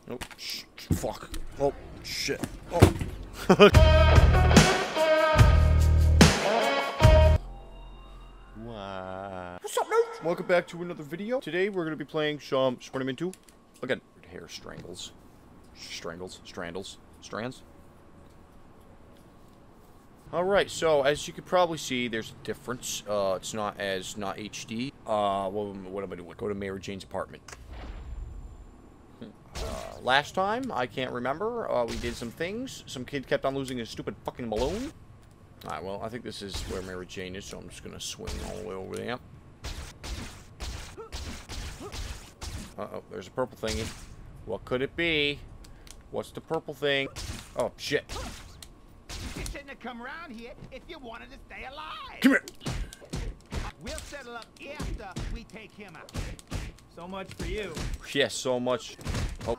Oh, fuck. Oh, shit. Oh. What's up, nerds? Welcome back to another video. Today we're going to be playing some Spider-Man 2. Again, hair strands. Strands? Alright, so as you can probably see, there's a difference. It's not HD. What am I doing? Go to Mary Jane's apartment. Last time, I can't remember, we did some things. Some kid kept on losing his stupid fucking balloon. Alright, well, I think this is where Mary Jane is, so I'm just gonna swing all the way over there. Uh-oh, there's a purple thingy. What could it be? What's the purple thing? Oh, shit. You shouldn't have come around here if you wanted to stay alive. Come here! We'll settle up after we take him out. So much for you. Yes, so much. Oh.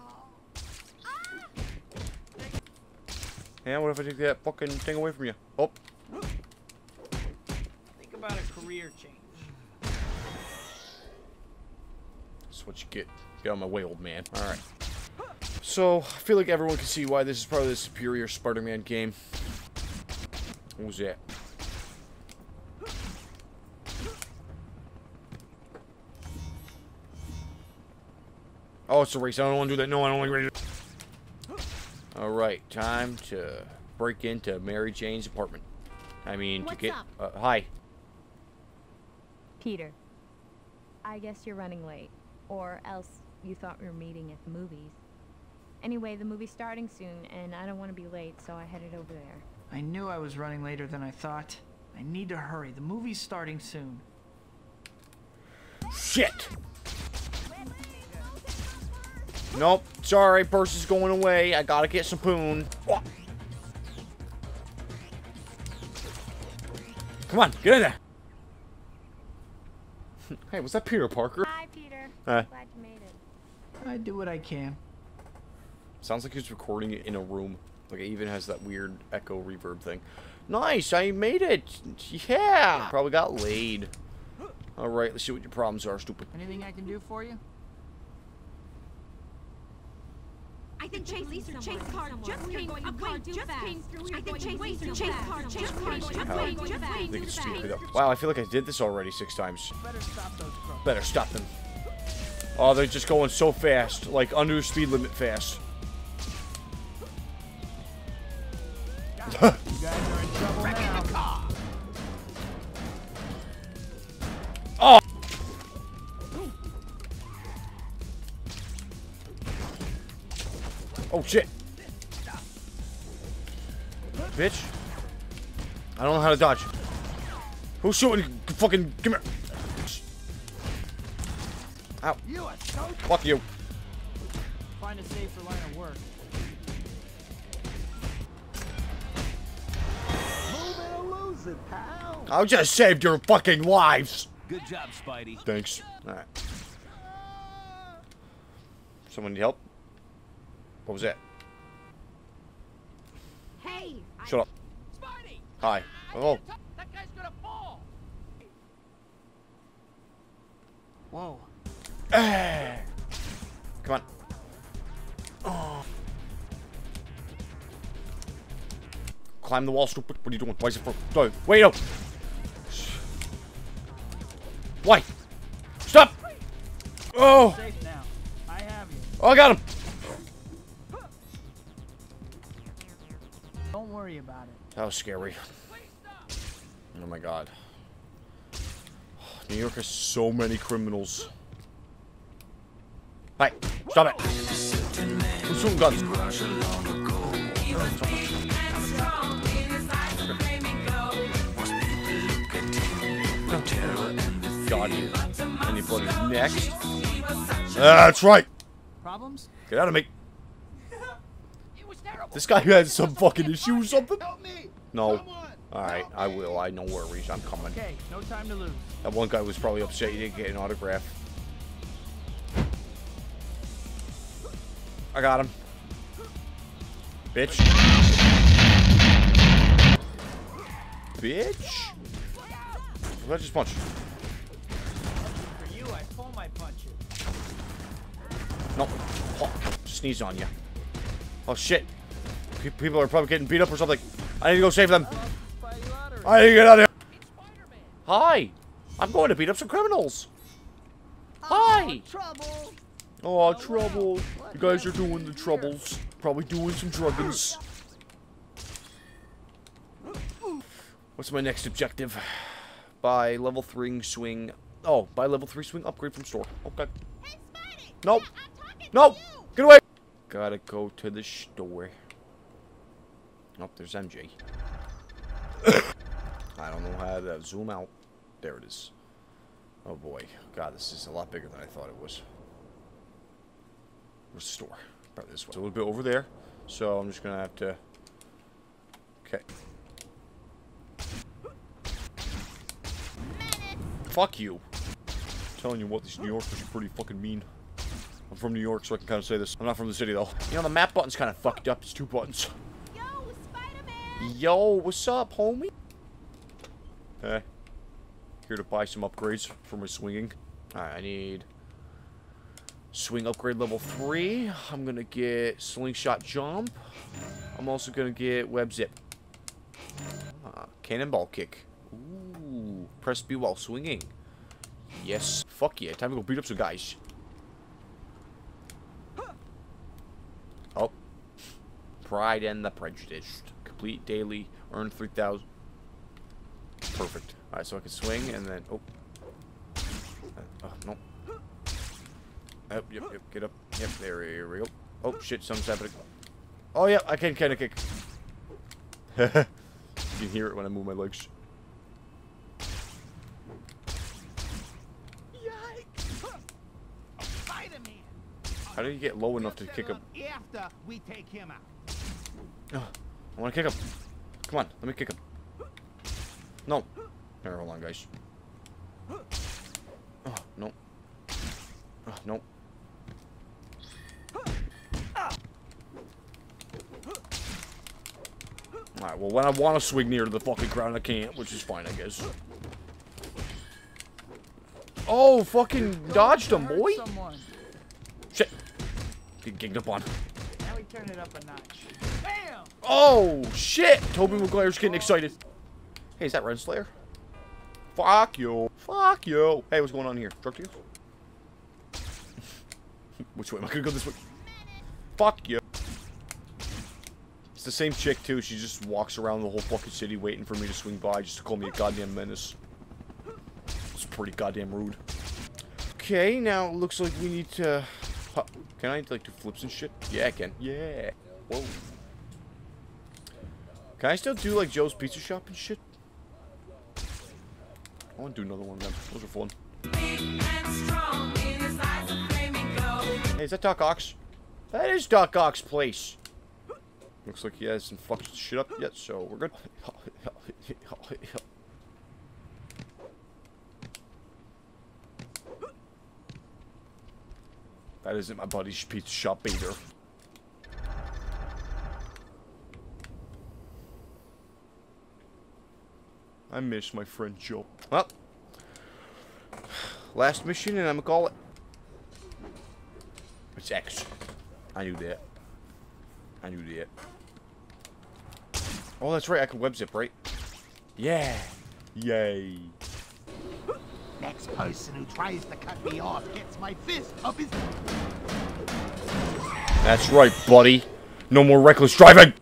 And what if I take that fucking thing away from you? Oh. Think about a career change. That's what you get. Get out of my way, old man. Alright. So, I feel like everyone can see why this is probably the superior Spider-Man game. What was that? Oh, it's a race. I don't want to do that. No, I don't like races. Alright, time to break into Mary Jane's apartment. I mean, What's to get... up? Hi. Peter, I guess you're running late. Or else you thought we were meeting at the movies. Anyway, the movie's starting soon, and I don't want to be late, so I headed over there. I knew I was running later than I thought. I need to hurry. The movie's starting soon. Shit! Nope. Sorry, purse is going away. I gotta get some poon. Oh. Come on, get in there. Hey, was that Peter Parker? Hi, Peter. Hi. Glad you made it. I do what I can. Sounds like he's recording it in a room. Like, it even has that weird echo reverb thing. Nice, I made it. Yeah. Probably got laid. Alright, let's see what your problems are, stupid. Anything I can do for you? I think Chase car just came through. I think Chase car just I think it's stupid. Wow, I feel like I did this already 6 times. Better stop those crooks. Better stop them. Oh, they're just going so fast. Like, under the speed limit fast. You guys are in trouble now. Oh! Oh, shit. Bitch. I don't know how to dodge. Who's shooting? Fucking, come here. Ow. You are so Fuck you. Find a safer line of work. move it or lose it, pal. I just saved your fucking lives. Good job, Spidey. Thanks. Alright. Someone need help? What was that? Hey, Shut up. Spidey. Hi. Oh. That guy's gonna fall. Whoa. Come on. Oh. Climb the wall, stupid. What are you doing? Why is it for? No, wait up. Why? Stop! Oh! Safe now. I have you. Oh, I got him. Don't worry about it. That was scary. Oh my god. New York has so many criminals. Hey, stop it. Who's shooting guns? God, you. Anybody next? That's right. Problems? Get out of me. It was terrible. This guy has some fucking issue or something? Help me. No. Someone. Alright, I will. I know worries. I'm coming. Okay, no time to lose. That one guy was probably upset you didn't get an autograph. I got him. Bitch. Bitch. Let's just punch. For you, I pull my punches. No. Oh, sneeze on you. Oh shit. People are probably getting beat up or something. I need to go save them. I need to get out of here. Hi. I'm going to beat up some criminals. Hi. Trouble. Oh, trouble. You guys are doing the troubles. Probably doing some druggins. What's my next objective? Buy level 3 swing. Oh, buy level 3 swing upgrade from store. Okay. Hey, Spidey! Nope. Yeah, I'm talking Nope. to you. Get away. Gotta go to the store. Oh, there's MJ. I don't know how to zoom out. There it is. Oh boy. God, this is a lot bigger than I thought it was. Where's the store? Probably this way. It's a little bit over there. So I'm just gonna have to... Okay. Fuck you. I'm telling you what, these New Yorkers are pretty fucking mean. I'm from New York, so I can kind of say this. I'm not from the city, though. You know, the map button's kind of fucked up. It's 2 buttons. Yo, Spider-Man! Yo, what's up, homie? Hey. Here to buy some upgrades for my swinging. Alright, I need... swing upgrade level 3. I'm gonna get slingshot jump. I'm also gonna get web zip. Cannonball kick. Ooh. Press B while swinging. Yes. Fuck yeah. Time to go beat up some guys. Oh. Pride and the Prejudiced. Complete daily. Earn 3,000. Perfect. Alright, so I can swing and then... Oh. Oh, no. Yep, yep, yep. Get up. Yep, there we go. Oh, shit. Something's happening. Oh, yeah. I can kind of kick. You can hear it when I move my legs. How do you get low enough to kick him? After we take him out. Oh, I want to kick him. Come on, let me kick him. No. Here, hold on, guys. Oh, no. Oh, no. Alright, well, when I want to swing near to the fucking ground, I can't, which is fine, I guess. Oh, fucking dodged him, boy. Shit. Get ganged up on. Now we turn it up a notch. Bam! Oh, shit! Tobey Maguire's getting excited. Hey, is that Renslayer? Fuck you. Fuck you. Hey, what's going on here? Drug deal? Which way? Am I gonna go this way? Fuck you. It's the same chick, too. She just walks around the whole fucking city waiting for me to swing by just to call me a goddamn menace. It's pretty goddamn rude. Okay, now it looks like we need to... Can I, like, do flips and shit? Yeah, I can. Yeah. Whoa. Can I still do, like, Joe's Pizza Shop and shit? I want to do another one of them. Those are fun. Hey, is that Doc Ock's? That is Doc Ock's place. Looks like he hasn't fucked shit up yet, so we're good. That isn't my buddy's pizza shop either. I miss my friend Joe. Well, last mission, and I'm gonna call it. It's X. I knew that. I knew that. Oh, that's right. I can web zip, right? Yeah. Yay. Next person who tries to cut me off gets my fist up his... That's right, buddy. No more reckless driving.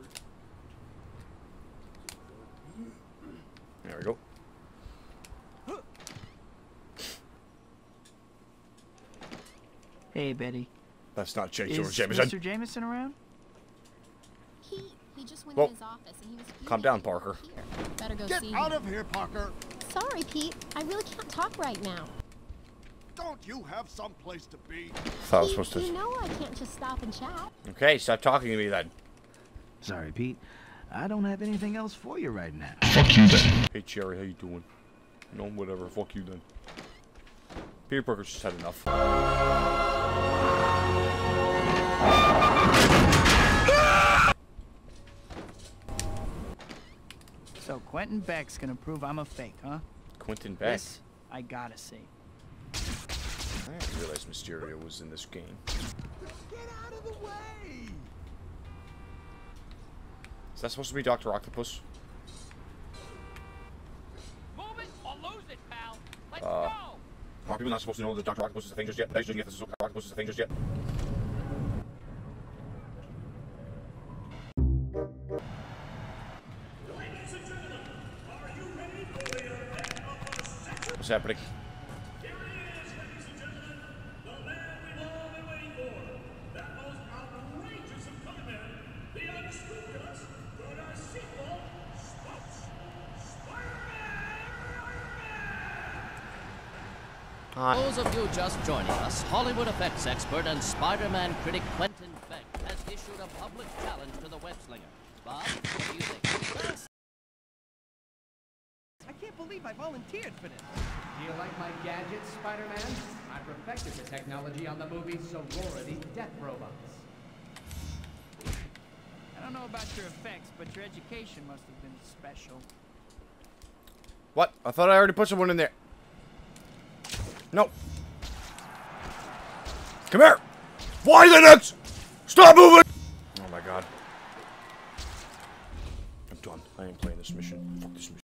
There we go. Hey, Betty. That's not J. Is Jonah Jameson. Mr. Jameson around? He just went Whoa. in his office and he was... Calm down, Parker. Here. Better go Get see out him. of here, Parker! Sorry, Pete. I really can't talk right now. Don't you have some place to be? Thought I was supposed You to. know I can't just stop and chat. Okay, stop talking to me then. Sorry, Pete. I don't have anything else for you right now. Fuck you then. Hey, Cherry, how you doing? No, whatever. Fuck you then. Peter Parker's just had enough. So Quentin Beck's gonna prove I'm a fake, huh? Quentin Beck. This I gotta see. I didn't realize Mysterio was in this game. Get out of the that supposed to be Dr. Octopus? Move it or lose it, pal. Let's Are go. people not supposed to know that Dr. Octopus is a thing just yet? Did I get this Dr. Octopus is a thing just yet? What's happening? Those of you just joining us, Hollywood effects expert and Spider-Man critic Quentin Beck has issued a public challenge to the web-slinger. Bob, what do you think? I can't believe I volunteered for this. Do you like my gadgets, Spider-Man? I perfected the technology on the movie Sorority Death Robots. I don't know about your effects, but your education must have been special. What? I thought I already put someone in there. No. Come here. Why the nuts? Stop moving! Oh my god. I'm done. I ain't playing this mission. Fuck this mission.